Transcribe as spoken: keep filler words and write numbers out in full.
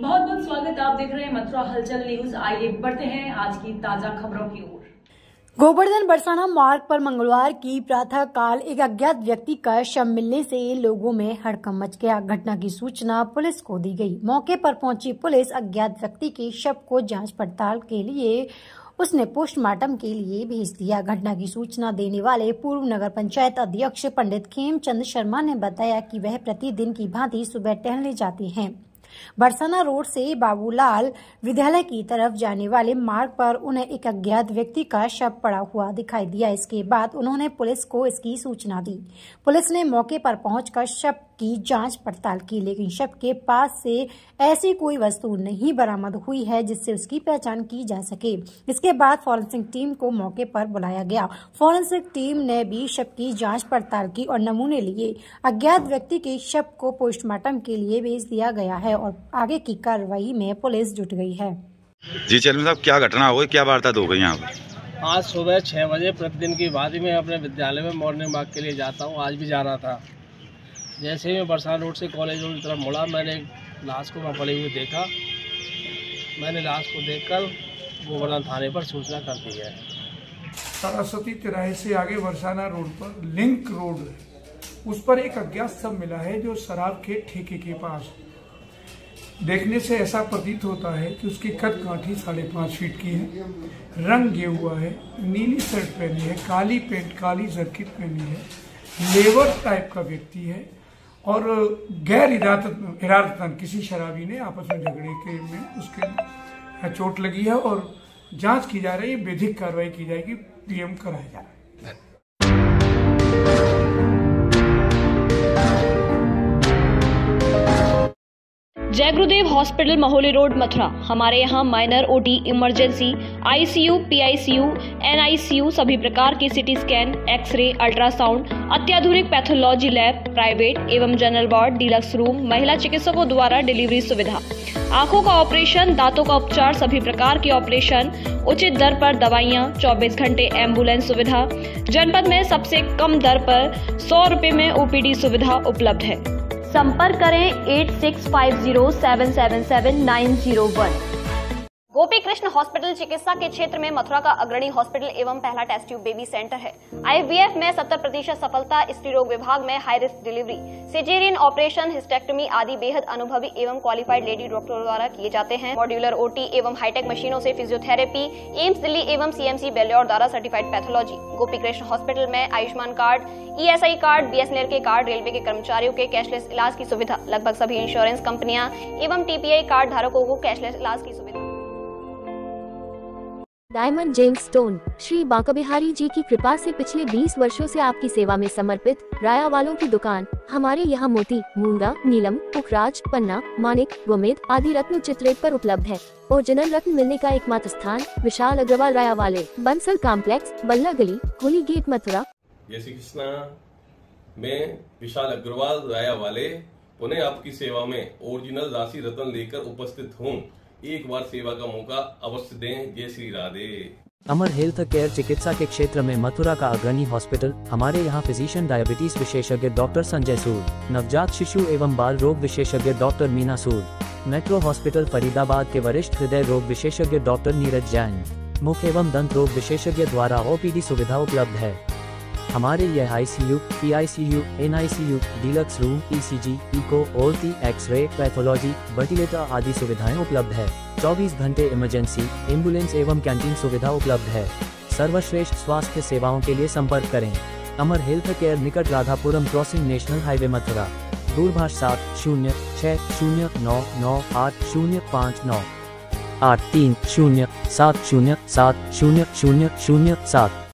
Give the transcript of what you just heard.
बहुत बहुत स्वागत। आप देख रहे हैं मथुरा हलचल न्यूज। आइए बढ़ते हैं आज की ताजा खबरों की ओर। गोवर्धन बरसाना मार्ग पर मंगलवार की प्रातः काल एक अज्ञात व्यक्ति का शव मिलने से लोगों में हड़कंप मच गया। घटना की सूचना पुलिस को दी गई। मौके पर पहुंची पुलिस अज्ञात व्यक्ति के शव को जांच पड़ताल के लिए उसने पोस्टमार्टम के लिए भेज दिया। घटना की सूचना देने वाले पूर्व नगर पंचायत अध्यक्ष पंडित खेमचंद शर्मा ने बताया कि वह प्रतिदिन की भांति सुबह टहलने जाते हैं। बरसाना रोड से बाबूलाल विद्यालय की तरफ जाने वाले मार्ग पर उन्हें एक अज्ञात व्यक्ति का शव पड़ा हुआ दिखाई दिया। इसके बाद उन्होंने पुलिस को इसकी सूचना दी। पुलिस ने मौके पर पहुंचकर शव की जांच पड़ताल की, लेकिन शव के पास से ऐसी कोई वस्तु नहीं बरामद हुई है जिससे उसकी पहचान की जा सके। इसके बाद फॉरेंसिक टीम को मौके पर बुलाया गया। फॉरेंसिक टीम ने भी शव की जांच पड़ताल की और नमूने लिए। अज्ञात व्यक्ति के शव को पोस्टमार्टम के लिए भेज दिया गया है और आगे की कार्रवाई में पुलिस जुट गई है। जी चेयरमैन साहब, क्या घटना हुई, क्या वारदात हो गई यहाँ पर? आज सुबह छः बजे प्रतिदिन की भांति मैं अपने विद्यालय में मॉर्निंग वॉक के लिए जाता हूँ। आज भी जाना था। जैसे ही मैं बरसाना रोड से कॉलेज रोड की तरफ मुड़ा, मैंने लाश को वहाँ पड़े हुए देखा। मैंने लाश को देखकर गोवर्धन थाने पर सूचना कर दी है। सरस्वती तिराहे से आगे बरसाना रोड पर लिंक रोड है, उस पर एक अज्ञात शव मिला है जो शराब के ठेके के पास। देखने से ऐसा प्रतीत होता है कि उसकी कद काठी साढ़े पाँच फीट की है, रंग गे हुआ है, नीली शर्ट पहनी है, काली पैंट काली जैकेट पहनी है, लेबर टाइप का व्यक्ति है और गैर इरादतन किसी शराबी ने आपस में झगड़े के में उसके चोट लगी है और जांच की जा रही है। विधिक कार्रवाई की जाएगी, पीएम कराया जा रहा है। जय गुरुदेव हॉस्पिटल महोली रोड मथुरा। हमारे यहाँ minor OT, emergency, ICU, PICU, NICU, सभी प्रकार के सिटी स्कैन, एक्सरे, अल्ट्रासाउंड, अत्याधुनिक पैथोलॉजी लैब, प्राइवेट एवं जनरल वार्ड, डीलक्स रूम, महिला चिकित्सकों द्वारा डिलीवरी सुविधा, आंखों का ऑपरेशन, दांतों का उपचार, सभी प्रकार के ऑपरेशन, उचित दर पर दवाइयाँ, चौबीस घंटे एम्बुलेंस सुविधा। जनपद में सबसे कम दर पर सौ रुपए में ओपीडी सुविधा उपलब्ध है। संपर्क करें eight six five zero seven seven seven nine zero one. Gopi Krishna hospital चिकित्सा के क्षेत्र में मथुरा का अग्रणी हॉस्पिटल एवं पहला टेस्ट ट्यूब बेबी सेंटर है। आईवीएफ में सत्तर प्रतिशत सफलता, स्त्री रोग विभाग में high risk delivery, caesarean operation, hysterectomy आदि बेहद अनुभवी एवं क्वालिफाइड लेडी डॉक्टरों द्वारा किए जाते हैं। मॉड्यूलर ओटी एवं हाईटेक मशीनों से फिजियोथेरेपी, एम्स दिल्ली एवं सीएमसी बेल्योर द्वारा certified pathology. Gopi Krishna hospital में Ayushman card, ESI card, BSNL के कार्ड, रेलवे के कर्मचारियों के कैशलेस इलाज की सुविधा। लगभग सभी इंश्योरेंस कंपनियां एवं टीपीआई कार्ड धारकों को कैशलेस इलाज की सुविधा। Diamond gems stone Shri Banke Bihari ji की कृपा से पिछले बीस वर्षों से आपकी सेवा में समर्पित राया वालों की दुकान। हमारे यहाँ मोती, मूंगा, नीलम, पुखराज, पन्ना, मानिक, गोमेद आदि रत्न उचित रेट पर उपलब्ध है। ओरिजिनल रत्न मिलने का एकमात्र स्थान विशाल अग्रवाल राया वाले, बंसल कॉम्प्लेक्स, बल्ला गली, कोली गेट, मथुरा। जय श्री कृष्णा। मैं विशाल अग्रवाल राया वाले पुनः आपकी सेवा में ओरिजिनल राशि रत्न लेकर उपस्थित हूँ। एक बार सेवा का मौका अवश्य दें। जय श्री राधे। अमर हेल्थ केयर चिकित्सा के क्षेत्र में मथुरा का अग्रणी हॉस्पिटल। हमारे यहाँ फिजिशियन डायबिटीज विशेषज्ञ डॉक्टर संजय सूद, नवजात शिशु एवं बाल रोग विशेषज्ञ doctor Meena Sood, metro hospital Faridabad के वरिष्ठ हृदय रोग विशेषज्ञ डॉक्टर नीरज जैन, मुख एवं दंत रोग विशेषज्ञ द्वारा ओपीडी सुविधा उपलब्ध है। हमारे यह ICU, PICU, NICU, deluxe room, ECG, echo, OT, x-ray, pathology, ventilator आदि सुविधाएं उपलब्ध है। चौबीस घंटे इमरजेंसी, एम्बुलेंस एवं कैंटीन सुविधा उपलब्ध है। सर्वश्रेष्ठ स्वास्थ्य सेवाओं के लिए संपर्क करें अमर हेल्थ केयर, निकट Radhapuram crossing, national highway Mathura. दूरभाष सात शून्य छः शून्य नौ नौ आठ शून्य पाँच नौ आठ तीन शून्य सात शून्य सात शून्य शून्य शून्य सात।